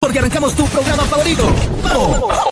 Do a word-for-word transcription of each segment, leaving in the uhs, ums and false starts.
porque arrancamos tu programa favorito. ¡Vamos!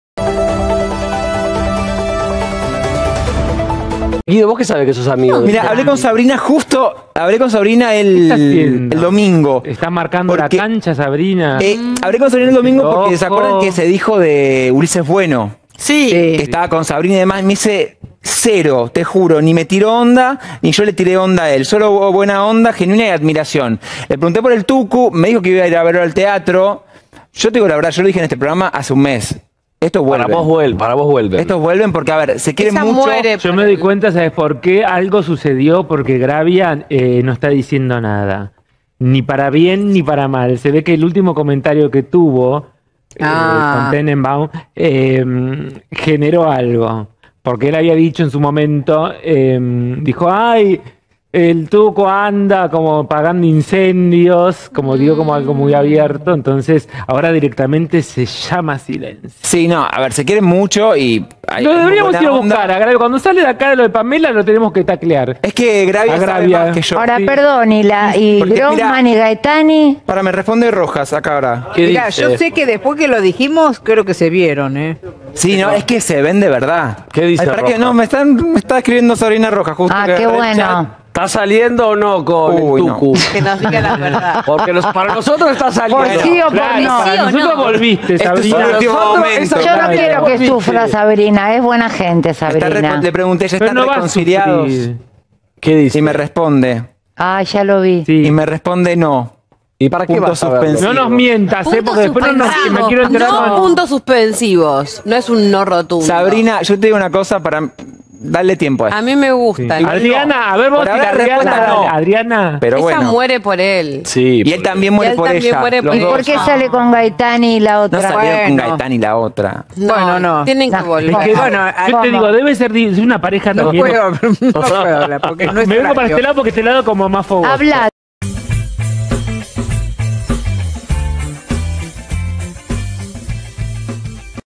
Guido, ¿vos qué sabés que sos amigo? No, mira, hablé con Sabrina justo, hablé con Sabrina el, el domingo. Está marcando porque, la cancha, Sabrina. Eh, hablé con Sabrina el domingo porque ¿se acuerdan que se dijo de Ulises Bueno? Sí. Que estaba con Sabrina y demás. Me dice cero, te juro, ni me tiró onda, ni yo le tiré onda a él. Solo buena onda, genuina y admiración. Le pregunté por el Tucu, me dijo que iba a ir a verlo al teatro. Yo te digo la verdad, yo lo dije en este programa hace un mes. Estos vuelven. Para vos vuelven, para vos vuelven. Estos vuelven porque, a ver, se quieren Esa mucho. muere. Yo me di cuenta, ¿sabes por qué? Algo sucedió porque Gravia eh, no está diciendo nada. Ni para bien ni para mal. Se ve que el último comentario que tuvo Ah. eh, con Tenenbaum eh, generó algo. Porque él había dicho en su momento, eh, dijo, ay, el Tuco anda como pagando incendios, como digo, como algo muy abierto. Entonces, ahora directamente se llama silencio. Sí, no, a ver, se quieren mucho y... hay Lo deberíamos buena ir a onda. buscar a Gravia. Cuando sale de acá de lo de Pamela, lo tenemos que taclear. Es que Gravia A sabe Gravia. más que yo. Ahora, Sí. perdón, y, la, y Porque, Grossman y Gaetani. Para, me responde Rojas acá ahora. ¿Qué Mirá, dice? yo sé que después que lo dijimos, creo que se vieron, ¿eh? Sí, no, es que se ven de verdad. ¿Qué dice Ay, ¿para Rojas? qué? No, me, están, me está escribiendo Sabrina Rojas justo. Ah, que- qué el chat. bueno. ¿Está saliendo o no con Uy, el no. Tucu? Que nos diga la verdad. Porque los- para nosotros está saliendo. Por sí o por Claro, no. para nosotros volviste, Esto es Sabrina. el último Nosotros- momento. esa- Yo no Claro. quiero que sufra Sabrina, es buena gente Está Sabrina. re- le pregunté, ¿ya Pero están no va a reconciliados? sufrir. ¿Qué dice? Y me responde. Ah, ya lo vi. Sí. Y me responde no. ¿Y para qué Punto vas a verlo? suspensivo. No nos mientas, ¿eh? Porque después no nos, me quiero enterar. No con- puntos suspensivos, no es un no rotundo. Sabrina, yo te digo una cosa para darle tiempo a esto. A mí me gusta. Sí. Adriana, a ver vos Por si ahora la la Adriana, respuesta no. Adriana. Pero Ella bueno. muere por él. Sí. Y él también Y muere él por también ella. muere Los por dos. ¿Por qué sale con Gaetani y la No otra? salieron con Bueno. Gaetán y la otra. No, Bueno, no. Tienen que No. volver. Es que, Bueno, yo ¿cómo? te digo, debe ser di- una pareja No también. puedo, no puedo hablar porque no es Me vengo para horario. este lado porque este lado como más fogoso. Habla.